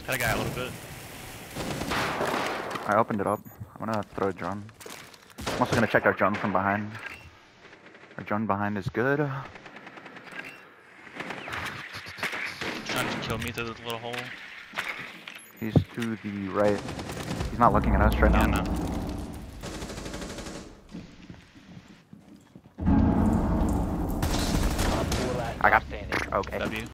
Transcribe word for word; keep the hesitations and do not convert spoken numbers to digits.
Had a guy a little bit. I opened it up. I'm gonna throw a drone. I'm also gonna check our drone from behind. Our drone behind is good. Trying to kill me through the little hole. He's to the right. He's not looking at us right Yeah, now. no. I got. Okay. W.